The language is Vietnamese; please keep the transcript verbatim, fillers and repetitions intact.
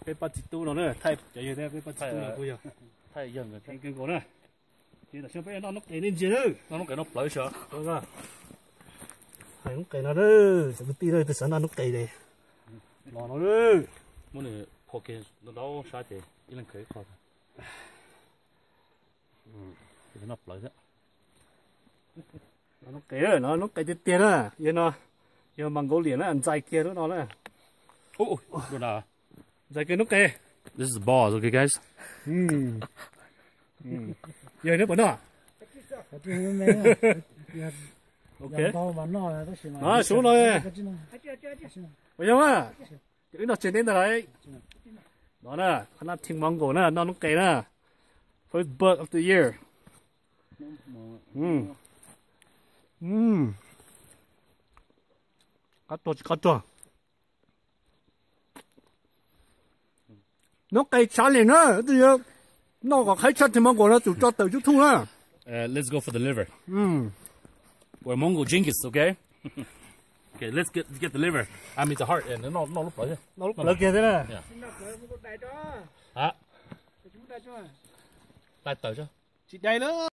cái bắt chít tu nó nữa thay chạy về đây cái bắt chít tu là bây giờ thay dần rồi cái cái cổ nữa thì là xem bây giờ nó nó cái lên gì nữa nó nó cái nó lấy sợ rồi ra hay nó cái nó đó cái tí rồi từ sáng nó nó cái đây nó nó đó muốn này phô kia nó đâu sai thì cái lần khởi khó thì nó lấy đó nó cái rồi nó nó cái tiền tiền á yên nó giờ bằng gỗ liền nó ăn dài kia đó nó nữa ô đồ nào dài kia nó cái this is the balls okay guys hmm giờ nó bẩn à ok à xuống rồi bây giờ mà cái nó trên đến đấy đó nè nó thình măng cổ nè nó nó cái nè first bird of the year hmm hmm cắt to cắt to nó cái chả liền nữa bây giờ nó có khai chặt thì măng cổ nó chủ cho tự chút thu nữa let's go for the liver hmm we're Mongol Genghis okay okay let's get get the liver I mean the heart and nó nó lúc lấy nó lúc lấy kia thế này hả? Tay tới chứ? Chị đây nữa.